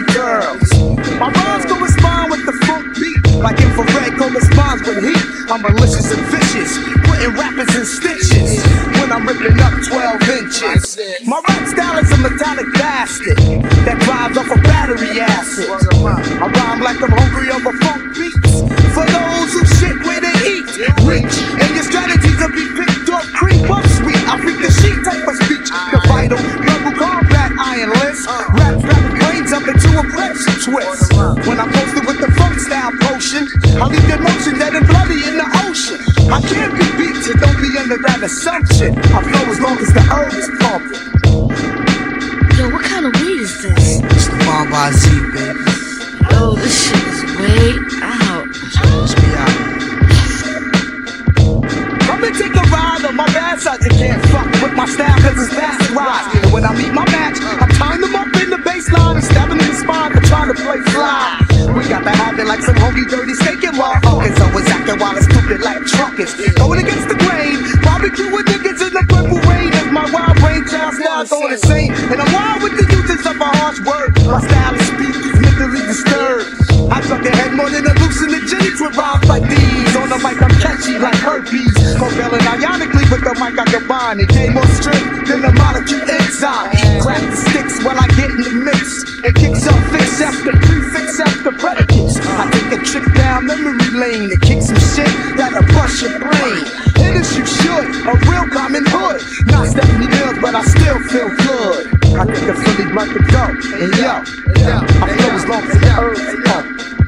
pretty girls. My rhymes correspond with the funk beat, like infrared corresponds with heat. I'm malicious and vicious, putting rappers in stitches when I'm ripping up 12 inches. My rap style is a metallic bastard that drives off of battery acid. I rhyme like I'm hungry over funk beats for those who shit where they eat. Reach and your strategies will be picked up, creep up sweet. I freak the sheet type of speech, the vital verbal combat ironless. Rap brains up into a pressure twist. When I'm posted with the funk style potion, I leave the motion dead and bloody in the ocean. I can't be beat, so don't be under that assumption. I flow as long as the herb is pumping. Yo, what kind of weed is this? It's the Bomb by Z, baby. Yo, this shit is way out. Let's be out. Come and take a ride on my bad side. You can't fuck with my style cause it's fast rise. And when I meet my match, I turn them up in the baseline and stab them in the spine for trying to play fly. We got to have it like some hokey dirty steak and motherfuckers. Always acting wild and stupid like truckers. Going against the grain, barbecue with niggas in the purple rain. As my wild brain child style's on insane. And I'm wild with the uses of a harsh word. My style of speech is mentally disturbed. I drop your head more than a hallucinogens with rhymes like these. On the mic I'm catchy like herpes. Covalent ionically with the mic I combine. It gain more strength than the molecule enzyme. Crack the sticks while I get in the mix. It kicks up fix after prefix after predicates. I take a trip down memory lane to kick some shit that'll bust your brain. Hit as you should, a real common hood. Not Stephanie Mills, but I still feel good. I think the Philly blunt to go. And yo, I feel as long as the herbs come.